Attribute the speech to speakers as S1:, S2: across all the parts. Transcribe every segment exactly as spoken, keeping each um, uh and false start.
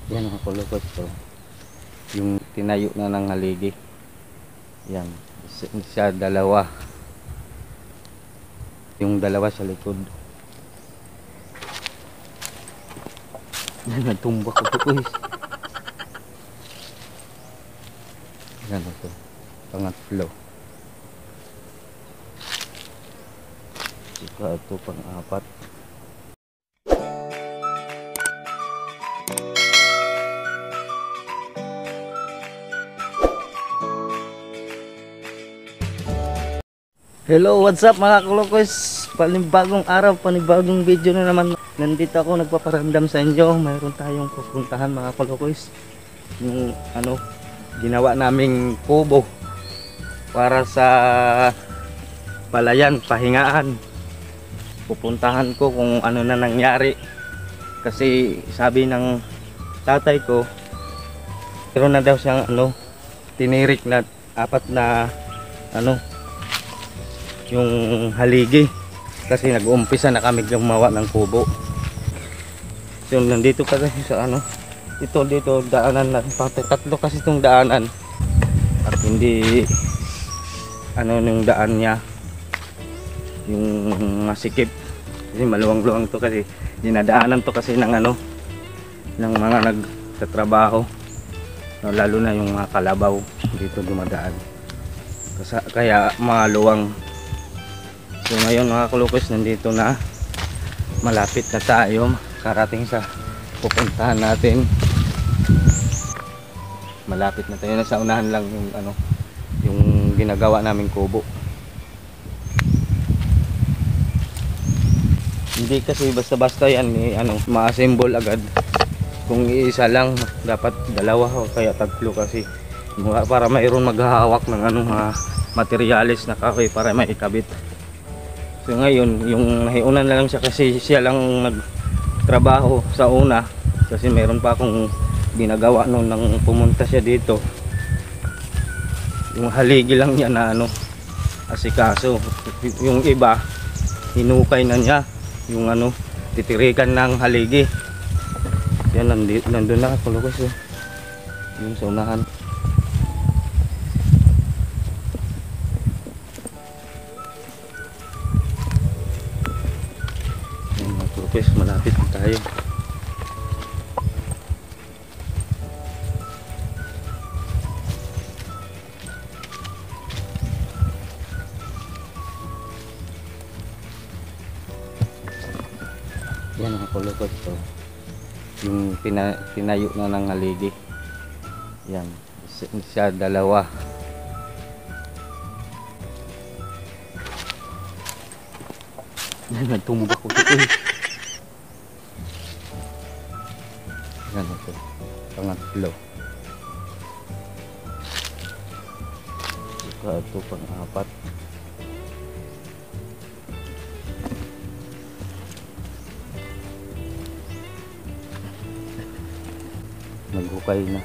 S1: Yan mga kulukot ko. Yung tinayo na ng haligi. Yan. Isa, isa dalawa. Yung dalawa sa likod. Yan, nagtumba ko ito. Uy. Yan ito. Pangatlo. Ika ito pang-apat. Hello, what's up mga kulukos? Panibagong araw, panibagong video na naman. Nandito ako nagpaparamdam sa inyo. Mayroon tayong pupuntahan mga kulukos. Yung ano, ginawa naming kubo para sa palayan, pahingaan. Pupuntahan ko kung ano na nangyari. Kasi sabi ng tatay ko, meron na daw siyang ano, tinirik na apat na ano, yung haligi, kasi nag-uumpisa na kami gumawa ng kubo. So nandito kasi sa ano, ito dito daanan na tatlo kasi itong daanan, at hindi ano yung daan niya yung masikip, kasi maluwang-luwang to, kasi dinadaanan to kasi ng ano, ng mga nagtatrabaho, lalo na yung mga kalabaw dito dumadaan, kasi kaya maluwang. So ngayon mga kulukos, nandito na, malapit na tayo karating sa pupuntahan natin. Malapit na tayo, na sa unahan lang yung ano, yung ginagawa naming kubo. Hindi kasi basta-basta yan eh, ano, ma-assemble agad. Kung iisa lang, dapat dalawa o kaya tatlo, kasi para mayroon maghahawak ng ano, mga materialis na kahoy para maikabit. So ngayon, yung nahiunan na lang siya kasi siya lang nagtrabaho sa una, kasi meron pa akong ginagawa noon nang pumunta siya dito. Yung haligi lang niya na ano, asikaso. Yung iba, hinukay na niya yung ano, titirikan ng haligi. Yan, nandun, nandun na kulukos eh, yung sa unahan. Yes, malapit na tayo. Yan ang kulukot to. Yung tina, tinayo na ng haligi. Yan, isa, isa dalawa. Yan, nagtumba ko ito. Yan ito, pangatlo. Ika ito pang-apat. Naghukay na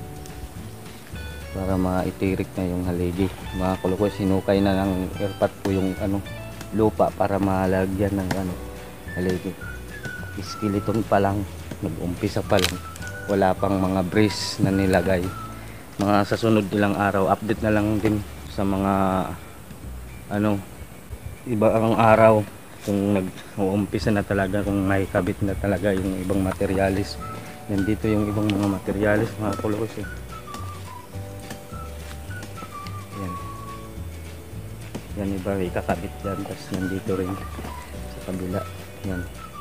S1: para maitirik na yung haligi. Mga kulukos, sinukay na ng airpat po yung ano, lupa para malagyan ng ano, haligi. Skeleton pa lang, nag-umpisa pa lang, wala pang mga brace na nilagay. Mga sa sunod ilang araw, update na lang din sa mga ano, iba ang araw kung nag-uumpisa na talaga, kung may kabit na talaga yung ibang materialis. Nandito yung ibang mga materialis mga kulukos eh. Yan, yan iba ikakabit dyan, tapos nandito rin sa kabila. Yan,